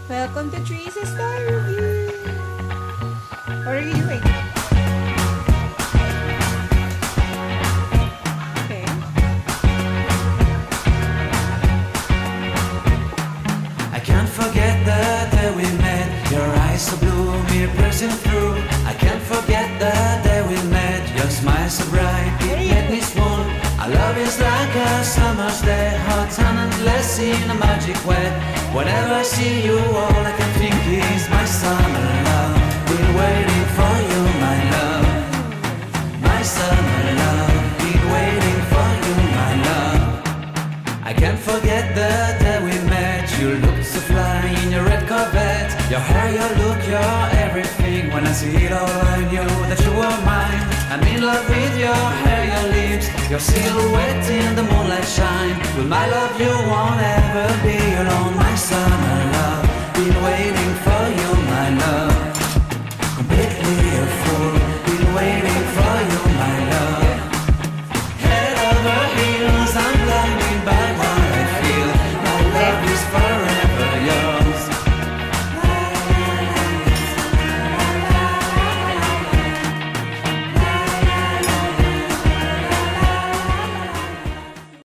Welcome to Treasa's Story Review. What are you doing? Okay. I can't forget the day we met. Your eyes so blue, me piercing through. I can't forget the day we met. Your smile so bright, it made me swoon. Our love is like a summer's day, hot and endless in a magic way. Whenever I see you, all I can think is my summer love. Been waiting for you, my love. My summer love. Been waiting for you, my love. I can't forget the day we met. You looked so fly in your red Corvette. Your hair, your look, your everything. When I see it all, I knew that you were mine. I'm in love with your hair, your lips, your silhouette in the moonlight shine. With my love, you won't ever be alone, my summer